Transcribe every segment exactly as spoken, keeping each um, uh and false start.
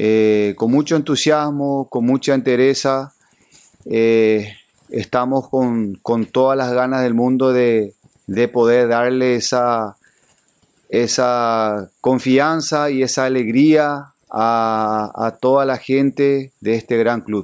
eh, con mucho entusiasmo, con mucha entereza. Eh, estamos con, con todas las ganas del mundo de, de poder darle esa, esa confianza y esa alegría a, a toda la gente de este gran club.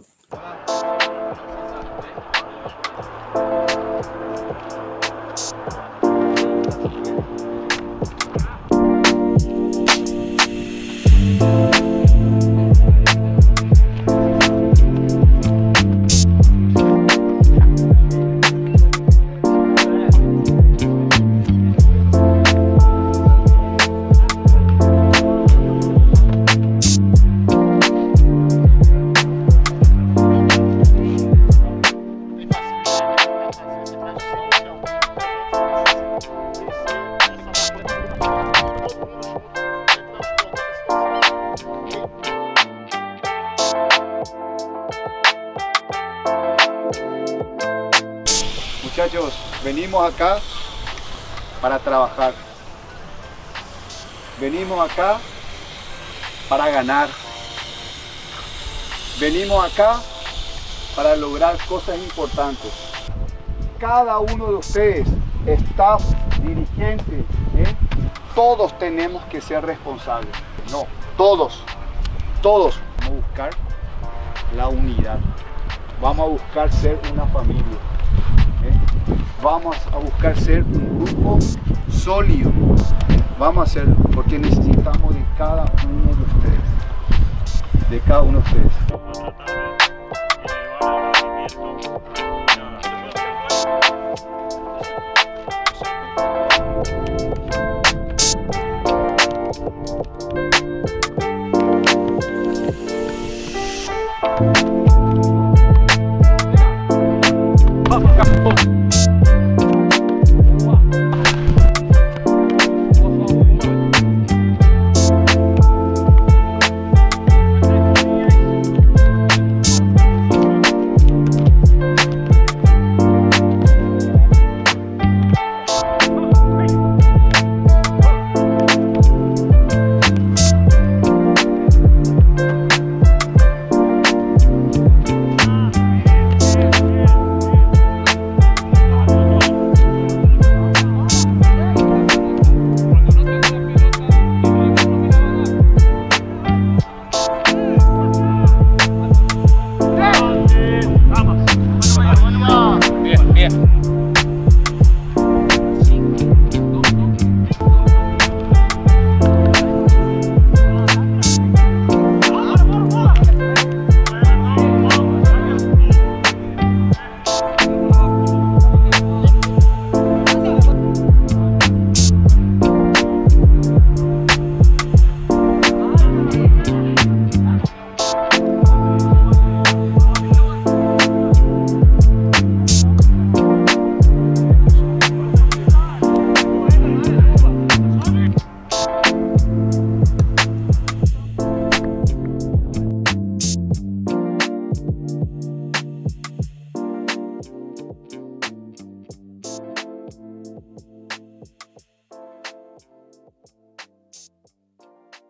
Muchachos, venimos acá para trabajar. Venimos acá para ganar. Venimos acá para lograr cosas importantes. Cada uno de ustedes, staff, dirigentes, ¿eh? Todos tenemos que ser responsables. No, todos, todos. Vamos a buscar la unidad. Vamos a buscar ser una familia. Vamos a buscar ser un grupo sólido. Vamos a hacerlo porque necesitamos de cada uno de ustedes. De cada uno de ustedes.